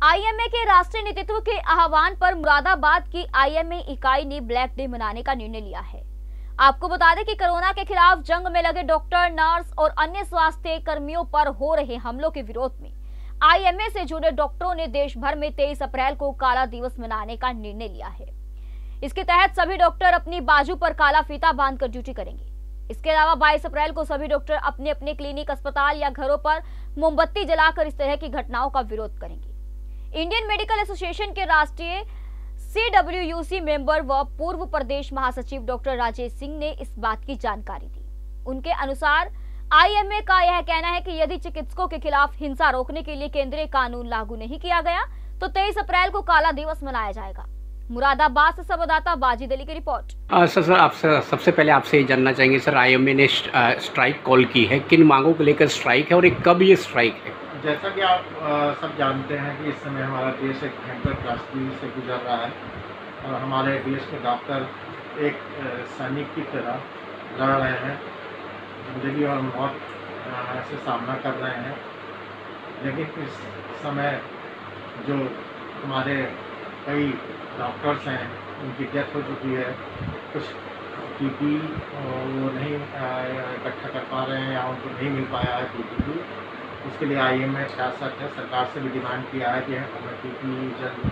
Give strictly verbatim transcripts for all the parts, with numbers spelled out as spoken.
IMA के राष्ट्रीय नेतृत्व के आह्वान पर मुरादाबाद की आईएमए इकाई ने ब्लैक डे मनाने का निर्णय लिया है। आपको बता दें कि कोरोना के खिलाफ जंग में लगे डॉक्टर, नर्स और अन्य स्वास्थ्य कर्मियों पर हो रहे हमलों के विरोध में आईएमए से जुड़े डॉक्टरों ने देश भर में तेईस अप्रैल को काला दिवस मनाने का निर्णय लिया है। इसके तहत सभी डॉक्टर अपनी बाजू पर काला फीता बांधकर ड्यूटी करेंगे। इसके अलावा बाईस अप्रैल को सभी डॉक्टर अपने अपने क्लिनिक, अस्पताल या घरों पर मोमबत्ती जलाकर इस तरह की घटनाओं का विरोध करेंगे। इंडियन मेडिकल एसोसिएशन के राष्ट्रीय सीडब्ल्यूयूसी मेंबर व पूर्व प्रदेश महासचिव डॉक्टर राजेश सिंह ने इस बात की जानकारी दी। उनके अनुसार आईएमए का यह कहना है कि यदि चिकित्सकों के खिलाफ हिंसा रोकने के लिए केंद्रीय कानून लागू नहीं किया गया तो तेईस अप्रैल को काला दिवस मनाया जाएगा। मुरादाबाद से संवाददाता बाजिद अली की रिपोर्ट। सर सर आपसे सबसे पहले आपसे जानना चाहेंगे सर, आईएमए ने स्ट्राइक कॉल की है, किन मांगों को लेकर स्ट्राइक है और एक कब ये स्ट्राइक है? जैसा कि आप आ, सब जानते हैं कि इस समय हमारा देश एक भयंकर त्रासदी से गुजर रहा है और हमारे देश के डॉक्टर एक सैनिक की तरह लड़ रहे हैं, जिंदगी और मौत से सामना कर रहे हैं। लेकिन इस समय जो हमारे कई डॉक्टर्स हैं उनकी डेथ हो चुकी है, कुछ पीपी वो नहीं इकट्ठा कर पा रहे हैं या उनको नहीं मिल पाया है पीपी। उसके लिए आईएमए सियासत है, सरकार से भी डिमांड किया है कि हमें पीपी जल्द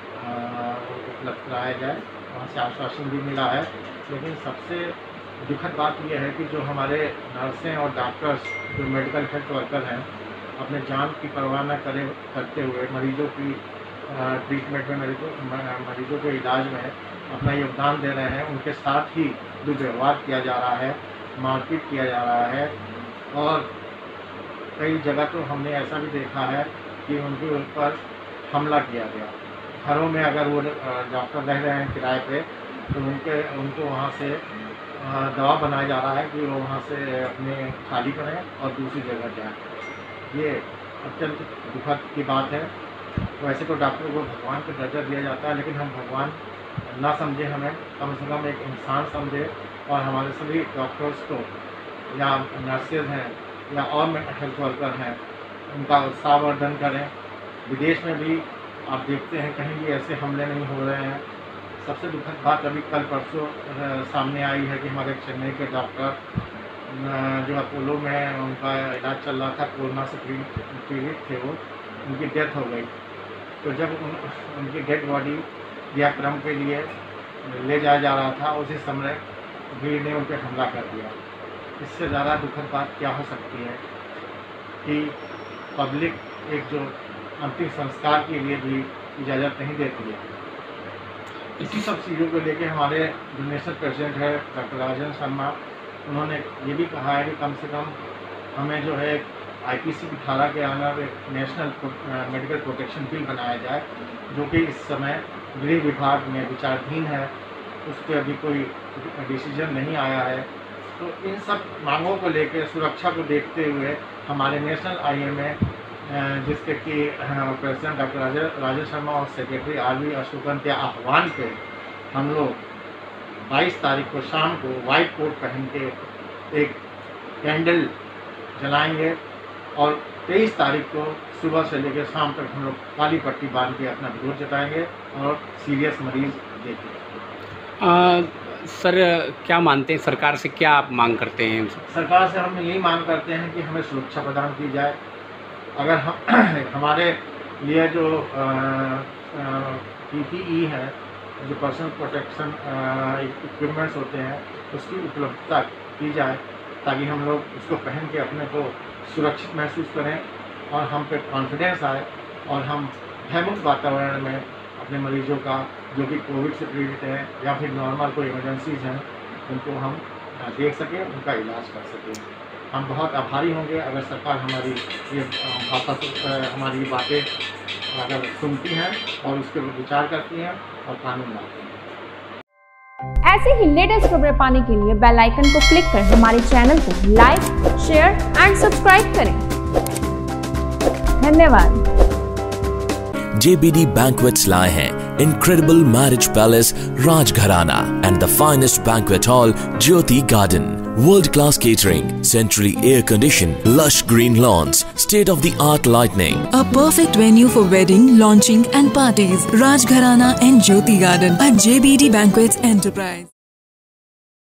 उपलब्ध कराया जाए, वहाँ से आश्वासन भी मिला है। लेकिन सबसे दुखद बात यह है कि जो हमारे नर्सें और डॉक्टर्स, जो मेडिकल हेल्थ वर्कर हैं, अपने जान की परवाह न करे करते हुए मरीजों की ट्रीटमेंट में, मरीजों मरीजों के इलाज में अपना योगदान दे रहे हैं। उनके साथ ही दुर्व्यवहार किया जा रहा है, मारपीट किया जा रहा है और कई जगह तो हमने ऐसा भी देखा है कि उनके ऊपर हमला किया गया। घरों में अगर वो डॉक्टर रह रहे हैं किराए पे तो उनके उनको वहाँ से दबाव बनाया जा रहा है कि वो वहाँ से अपने खाली करें और दूसरी जगह जाएँ। ये अत्यंत दुखद की बात है। वैसे तो डॉक्टर को भगवान का दर्जा दिया जाता है, लेकिन हम भगवान ना समझे, हमें कम से कम एक इंसान समझे और हमारे सभी डॉक्टर्स को या नर्सेज हैं या और हेल्थ वर्कर हैं उनका उत्साहवर्धन करें। विदेश में भी आप देखते हैं कहीं भी ऐसे हमले नहीं हो रहे हैं। सबसे दुखद बात अभी कल परसों सामने आई है कि हमारे चेन्नई के डॉक्टर जो अपोलो में उनका इलाज चल रहा था, कोरोना से पीड़ित थे, वो उनकी डेथ हो गई। तो जब उन, उनकी डेड बॉडी क्रियाक्रम के लिए ले जाया जा रहा था, उसी समय भीड़ ने उन पर हमला कर दिया। इससे ज़्यादा दुखद बात क्या हो सकती है कि पब्लिक एक जो अंतिम संस्कार के लिए भी इजाज़त नहीं देती है। इसी सब चीज़ों को लेकर हमारे जो नेशनल प्रेसिडेंट है डॉक्टर राजेश शर्मा, उन्होंने ये भी कहा है कि कम से कम हमें जो है आईपीसी की धारा के अंदर एक नेशनल मेडिकल प्रोटेक्शन बिल बनाया जाए, जो कि इस समय गृह विभाग में विचाराधीन है, उस पर अभी कोई डिसीजन नहीं आया है। तो इन सब मांगों को लेकर, सुरक्षा को देखते हुए हमारे नेशनल आईएमए जिसके कि प्रेसिडेंट डॉक्टर राजेश शर्मा और सेक्रेटरी आरवी अशोकन के आह्वान पे हम लोग बाईस तारीख को शाम को वाइट कोट पहन के एक कैंडल जलाएंगे और तेईस तारीख को सुबह से लेकर शाम तक हम लोग काली पट्टी बांध के अपना विरोध जताएंगे और सीरियस मरीज देखेंगे। सर क्या मानते हैं, सरकार से क्या आप मांग करते हैं? सरकार से हम यही मांग करते हैं कि हमें सुरक्षा प्रदान की जाए। अगर हम हमारे लिए जो पीपीई है, जो पर्सनल प्रोटेक्शन इक्विपमेंट्स होते हैं, उसकी उपलब्धता की जाए ताकि हम लोग उसको पहन के अपने को सुरक्षित महसूस करें और हम पे कॉन्फिडेंस आए और हम भयमुक्त वातावरण में अपने मरीजों का, जो कि कोविड से पीड़ित हैं या फिर नॉर्मल कोई इमरजेंसीज हैं, उनको हम देख सकें, उनका इलाज कर सकें। हम बहुत आभारी होंगे अगर सरकार हमारी ये भाषा हमारी बातें अगर सुनती हैं और उसके विचार करती हैं और कानून लाती हैं। ऐसे ही लेटेस्ट खबरें पाने के लिए बेल आइकन को क्लिक कर हमारे चैनल को लाइक, शेयर एंड सब्सक्राइब करें। धन्यवाद। J B D Banquets लाए हैं incredible marriage palace Rajgharana and the finest banquet hall Jyoti Garden. World class catering, centrally air conditioned, lush green lawns, state of the art lighting. A perfect venue for wedding, launching and parties. Rajgharana and Jyoti Garden at J B D Banquets Enterprise.